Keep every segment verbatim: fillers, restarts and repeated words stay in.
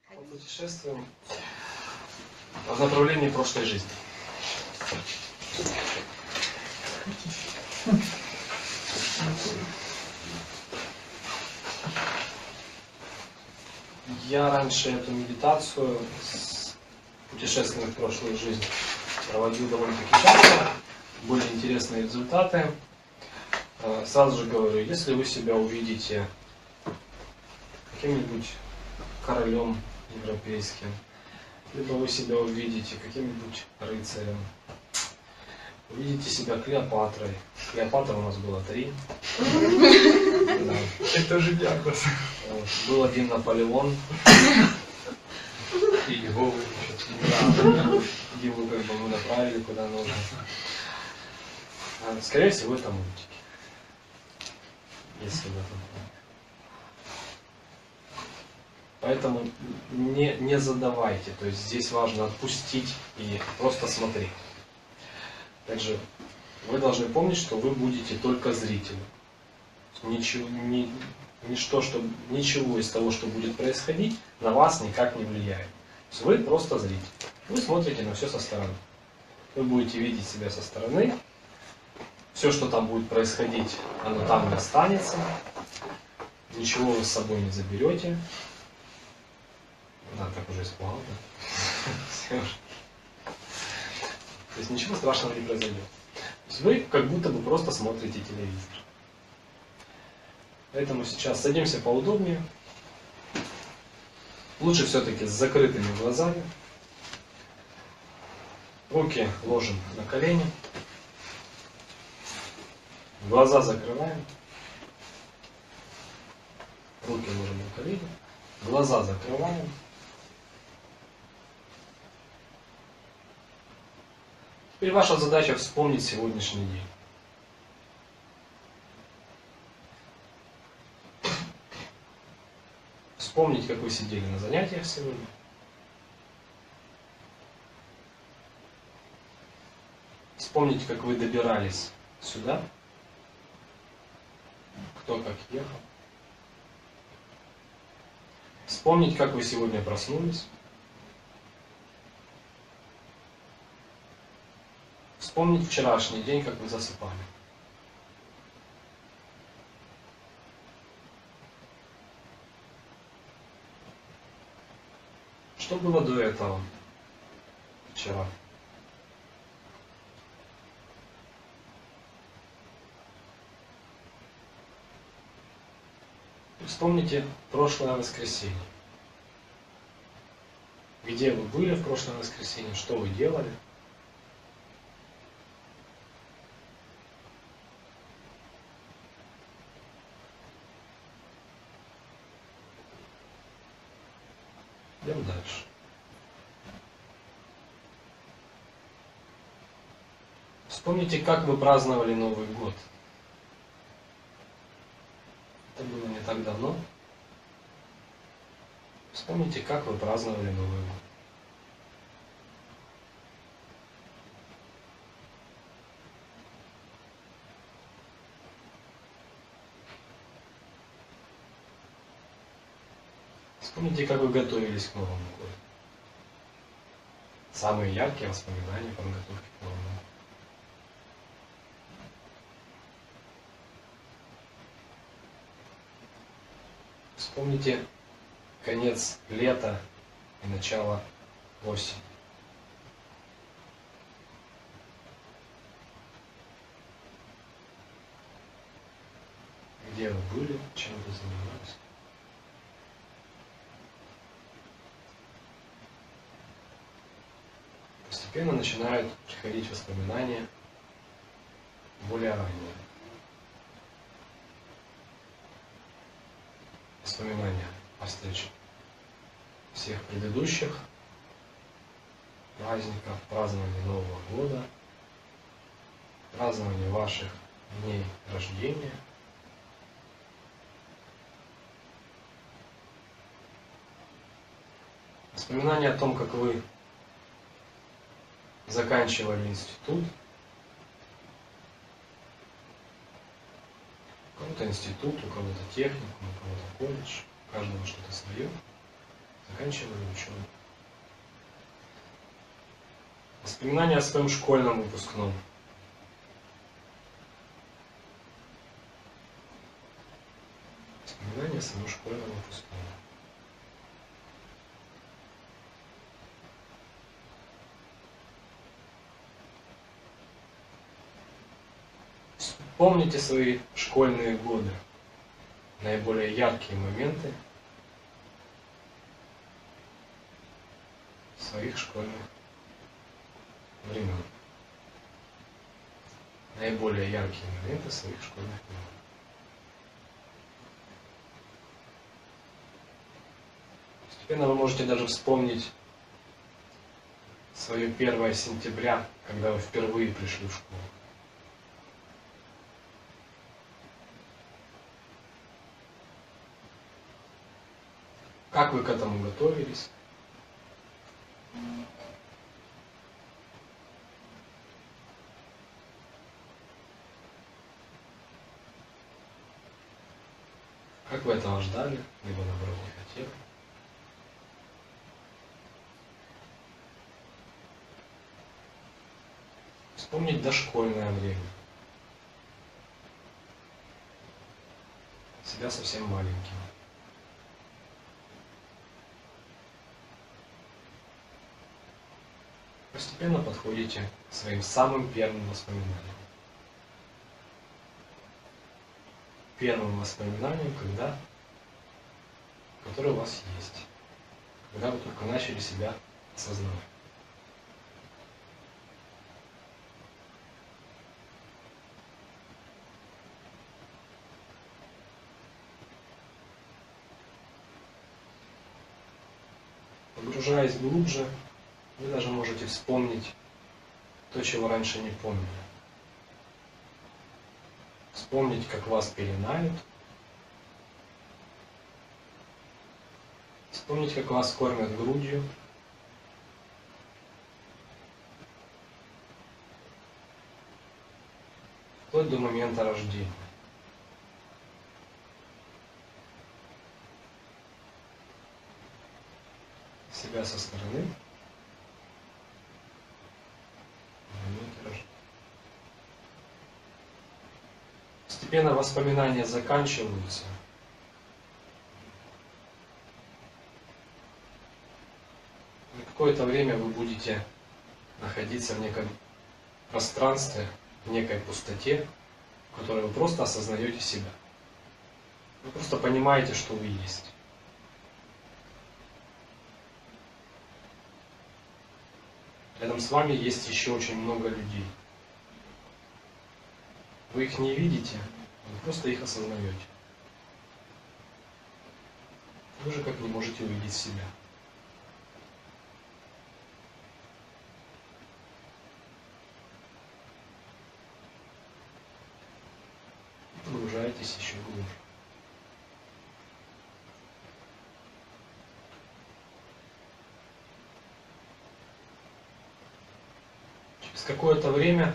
Путешествуем в направлении прошлой жизни. Я раньше эту медитацию с путешествием в прошлую жизнь проводил довольно-таки часто. Были интересные результаты. Сразу же говорю, если вы себя увидите каким-нибудь королем европейским, либо вы себя увидите каким-нибудь рыцарем, увидите себя Клеопатрой. Клеопатра у нас было три. Это уже диагноз. Был один Наполеон. И его вы Его как бы мы направили куда нужно. Скорее всего, это мультики. Если в этом. Поэтому не, не задавайте. То есть здесь важно отпустить и просто смотреть. Также вы должны помнить, что вы будете только зрителем. Ничего, ни, ничто, что, ничего из того, что будет происходить, на вас никак не влияет. То есть вы просто зритель. Вы смотрите на все со стороны. Вы будете видеть себя со стороны. Все, что там будет происходить, оно там и останется. Ничего вы с собой не заберете. Да, так уже испугал, да? Все уже. То есть ничего страшного не произойдет. То есть вы как будто бы просто смотрите телевизор. Поэтому сейчас садимся поудобнее. Лучше все-таки с закрытыми глазами. Руки ложим на колени. Глаза закрываем. Руки ложим на колени. Глаза закрываем. Теперь ваша задача вспомнить сегодняшний день. Вспомнить, как вы сидели на занятиях сегодня. Вспомнить, как вы добирались сюда. Кто как ехал. Вспомнить, как вы сегодня проснулись. Вспомнить вчерашний день, как вы засыпали. Что было до этого вчера? Вспомните прошлое воскресенье. Где вы были в прошлое воскресенье, что вы делали? Идем дальше. Вспомните, как вы праздновали Новый год. Это было не так давно. Вспомните, как вы праздновали Новый год. Вспомните, как вы готовились к Новому году. Самые яркие воспоминания по подготовке к Новому году. Вспомните конец лета и начало осени. Где вы были, чем вы занимались. Постепенно начинают приходить воспоминания более ранние. Воспоминания о встрече всех предыдущих праздников, празднования Нового года, празднования ваших дней рождения. Воспоминания о том, как вы заканчивали институт. У кого-то институт, у кого-то техникум, у кого-то колледж, у каждого что-то свое. заканчивали учебу. Воспоминания о своем школьном выпускном. Воспоминания о своем школьном выпускном. Помните свои школьные годы, наиболее яркие моменты своих школьных времен. Наиболее яркие моменты своих школьных времен. Постепенно вы можете даже вспомнить свое первое сентября, когда вы впервые пришли в школу. Как вы к этому готовились? Как вы этого ждали, либо наоборот не хотели? Вспомнить дошкольное время. Себя совсем маленьким. Постепенно подходите к своим самым первым воспоминаниям. Первым воспоминаниям, когда, которые у вас есть, когда вы только начали себя осознавать. Погружаясь глубже, вы даже можете вспомнить то, чего раньше не помнили. Вспомнить, как вас пеленают. Вспомнить, как вас кормят грудью. Вплоть до момента рождения. Себя со стороны. Постепенно воспоминания заканчиваются. И какое-то время вы будете находиться в неком пространстве, в некой пустоте, в которой вы просто осознаете себя. Вы просто понимаете, что вы есть. Рядом с вами есть еще очень много людей. Вы их не видите, вы просто их осознаете. Вы же как не можете увидеть себя. И погружаетесь еще глубже. Через какое-то время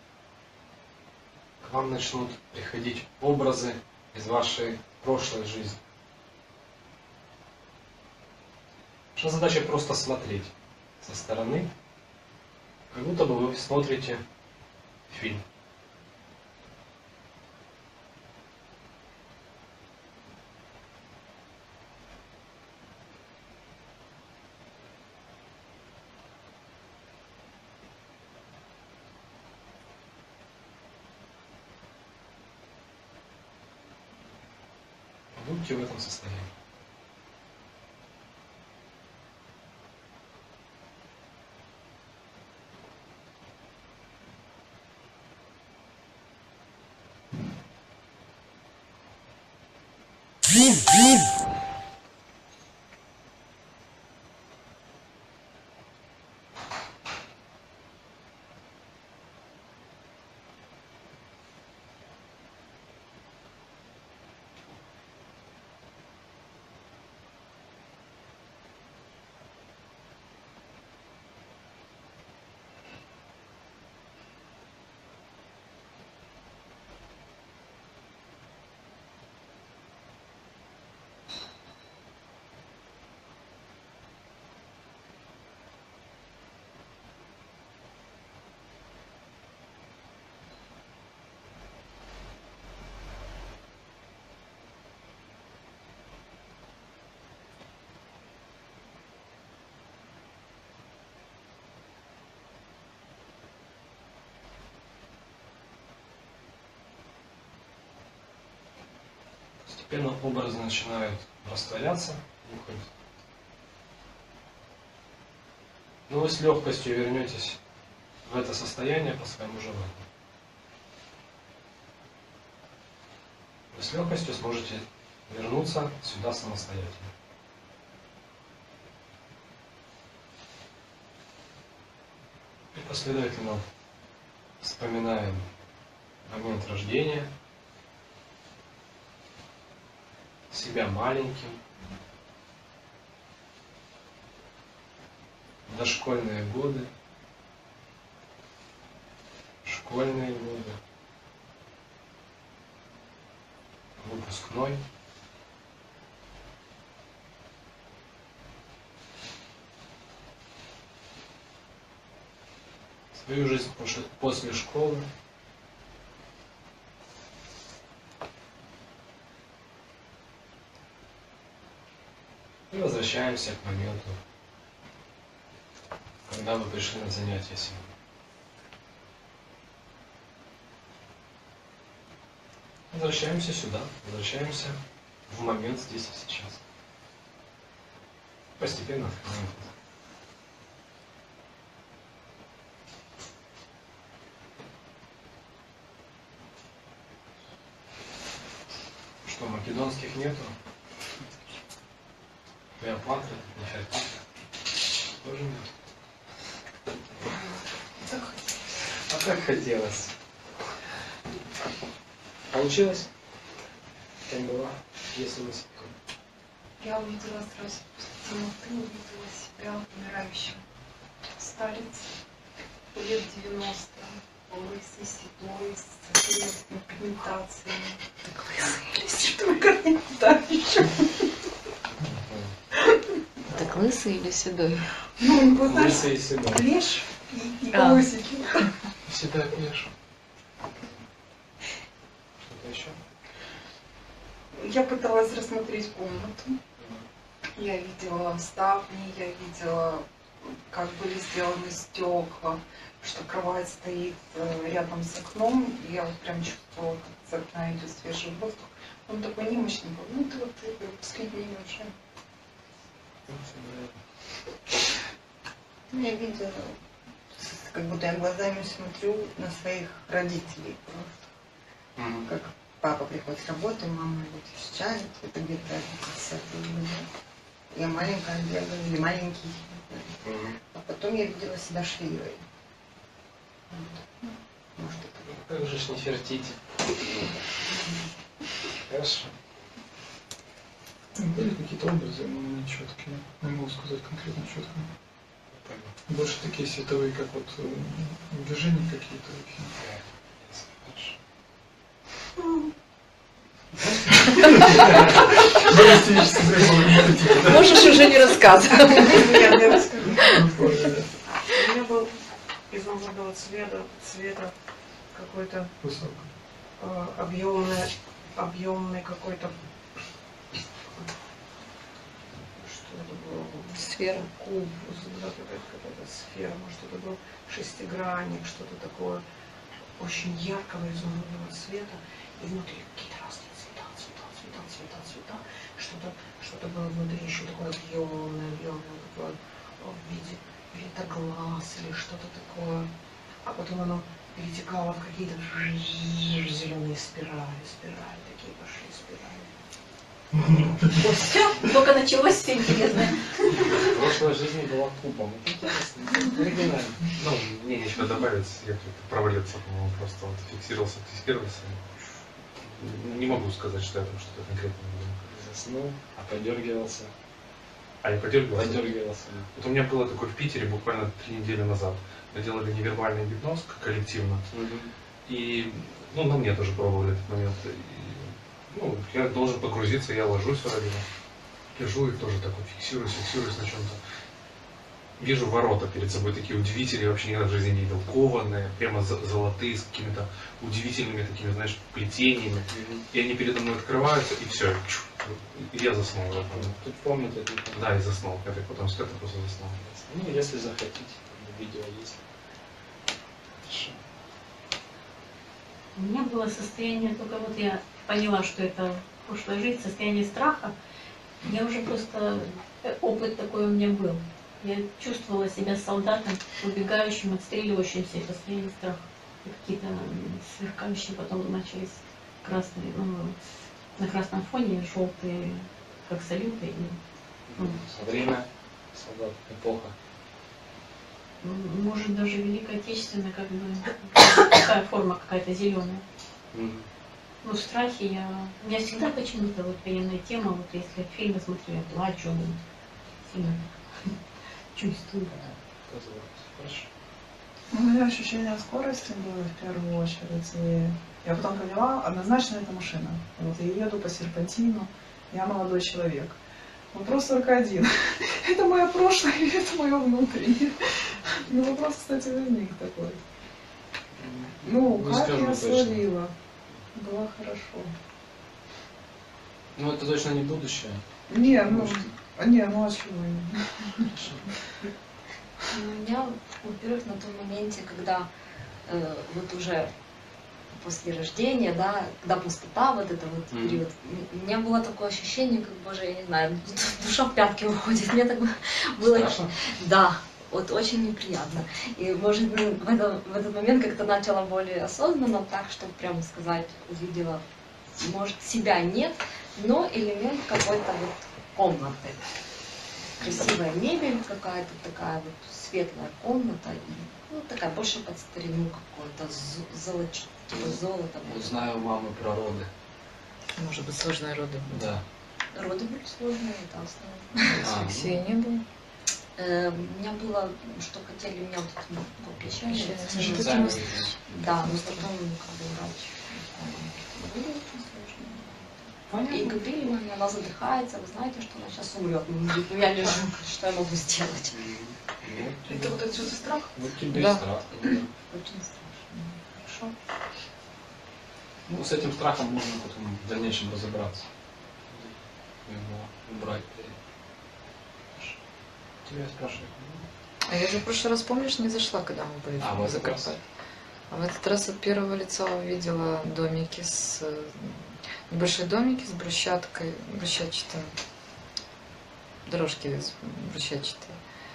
к вам начнут приходить образы из вашей прошлой жизни. Ваша задача просто смотреть со стороны, как будто бы вы смотрите фильм. Будьте в этом состоянии. Постепенно образы начинают растворяться, уходить. Но вы с легкостью вернетесь в это состояние по своему желанию. Вы с легкостью сможете вернуться сюда самостоятельно. И последовательно вспоминаем момент рождения, себя маленьким, дошкольные годы, школьные годы, выпускной. Свою жизнь после школы. И возвращаемся к моменту, когда вы пришли на занятия сегодня. Возвращаемся сюда, возвращаемся в момент здесь и сейчас. Постепенно открываем глаза. Что, македонских нету? Клеопатры, Нефертити тоже нет. А как хотелось. Получилось? Кем была, если вы себе? Я увидела сразу, потому ты увидела себя умирающим. Старец, лет девяносто, лысый, седой, с серьезными пигментациями. Так лысый или седой пигментация? Так лысый или седой? Ну, вот лысый и седой. Клеш и А. волосики. Всегда клеш. Что-то еще? Я пыталась рассмотреть комнату. Я видела ставни, я видела, как были сделаны стекла, что кровать стоит рядом с окном, и я вот прям чувствовала, как с окна идет свежий воздух. Он такой немощный был. Ну, ты вот ты последний уже. Я видела, как будто я глазами смотрю на своих родителей просто. Угу. Как папа приходит с работы, мама его встречает, это где-то десятые годы. Я маленькая бегаю, или маленький. Угу. А потом я видела себя швеей. Вот. Может, это... Как же ж Нефертити. Хорошо. Были какие-то образы, но не четкие. Не могу сказать конкретно четко. Больше такие световые, как вот э, движения какие-то. Можешь уже не рассказывать. Нет, я расскажу. Ну, У меня был изумрудного цвета, цвета какой-то э, объемный, объемный какой-то. Что это было? Сфера. Куб, да, какая-то сфера, может это был шестигранник, что-то такое очень яркого изумрудного цвета. И внутри какие-то разные цвета, цвета, цвета, цвета, цвета. Что-то, что-то было внутри еще такое объемное, объемное, такое в виде или-то глаз, или что-то такое. А потом оно перетекало в какие-то зеленые спирали, спирали, такие пошли спирали. Все, только началось все интересное. Прошлая жизнь была кубом. Интересно, оригинально. Ну, мне нечего добавить, я как-то провалился, по-моему, просто вот фиксировался, фиксировался. Не могу сказать, что я там что-то конкретно видел. Заснул, а подергивался. А я подергивался? Подергивался. Вот у меня было такое в Питере буквально три недели назад. Мы делали невербальный гипноз коллективно. Угу. И, ну, на мне тоже пробовали этот момент. И, ну, я должен погрузиться, я ложусь вроде бы. Лежу и тоже так вот фиксируюсь, фиксируюсь на чем-то. Вижу ворота перед собой такие удивительные, я вообще никогда в жизни не видел, кованые, прямо золотые, с какими-то удивительными такими, знаешь, плетениями. И они передо мной открываются, и все, и я заснул. Тут помнят это. Да, и заснул. Я так потом с этого просто заснул. Ну, если захотите, видео есть. Хорошо. У меня было состояние, только вот я поняла, что это прошлая жизнь, состояние страха, я уже просто, опыт такой у меня был. Я чувствовала себя солдатом, убегающим, отстреливающимся в состоянии страха. И какие-то сверкающие потом начались красные, ну, на красном фоне желтые, как салюты. И, ну, Время, солдат, эпоха. может, даже Великая Отечественная, как бы, такая форма какая-то зеленая. Мгм. Ну, в страхе я... У меня всегда почему-то вот военная тема, вот если фильмы смотрю, я плачу, сильно чувствую. Хорошо. У меня ощущение скорости было в первую очередь. И я потом поняла, однозначно это машина. Вот я еду по серпантину, я молодой человек. Вопрос только один. Это мое прошлое или это мое внутреннее? Ну, вопрос, кстати, возник такой. Ну, Не как скажу я точно. словила? Было хорошо. Ну это точно не будущее. Не, ну, Может. не, ну а чего? У меня, во-первых, на том моменте, когда э, вот уже после рождения, да, когда пустота, вот это вот Мгм. период, у меня было такое ощущение, как, боже, я не знаю, душа в пятки уходит. Мне так было... Страшно? Да, вот очень неприятно. И, может быть, в, этом, в этот момент как-то начала более осознанно, так, чтобы прямо сказать, увидела, может, себя нет, но элемент какой-то вот комнаты. Красивая мебель какая-то такая вот светлая комната, и, ну, такая больше под старину какой-то, золоч... типа золото. Вот знаю у мамы про роды. Может быть, сложные роды. Да. Роды были сложные, это основа. А, Алексея не было. Э, У меня было, что хотели меня вот это, ну, печально. ну, Что специально. ты Да, но потом как бы врач. Было очень сложно. И Понятно. говорили мне, она задыхается, вы знаете, что она сейчас умрет. Ну, я лежу, что я могу сделать? Ну, Это вот отсюда страх? вот тебе Да. и страх. да. Очень страшно. Хорошо. Ну, с этим страхом можно потом в дальнейшем разобраться. Его убрать. Тебя спрашивают. А я же в прошлый раз, помнишь, не зашла, когда мы были А, в в этот раз? Закарпатье. А в этот раз от первого лица увидела домики с... э, небольшие домики с брусчаткой, брусчатчатым. Дорожки с- брусчатчатые.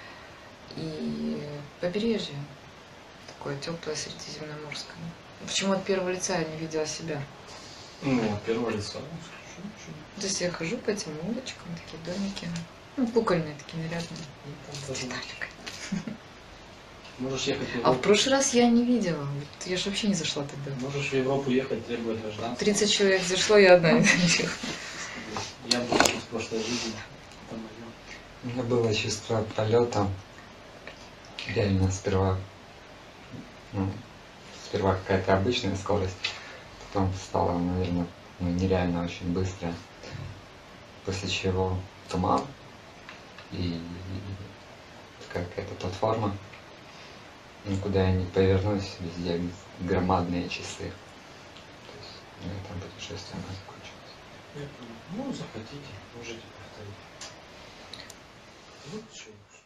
И побережье. Такое теплое, средиземноморское. Почему от первого лица я не видела себя? Ну, от первого лица. Ну, хорошо, ничего. То есть я хожу по этим улочкам, такие домики. Ну, кукольные такие, нарядные. Ну, там С тоже деталькой. Можешь ехать в А в Европу. прошлый раз я не видела. Вот я же вообще не зашла тогда. Можешь в Европу ехать, требовать гражданства. тридцать человек зашло, я одна не зашла. Я был тут в прошлой жизни. Это моё. У меня было чувство полета. Реально сперва, ну, сперва какая-то обычная скорость, потом стало, наверное, ну, нереально очень быстро. После чего туман и такая какая-то платформа. Ну, куда я не повернусь, везде громадные часы. То есть на этом путешествие оно закончилось. Я понял. Ну, захотите, можете повторить. Ну, что,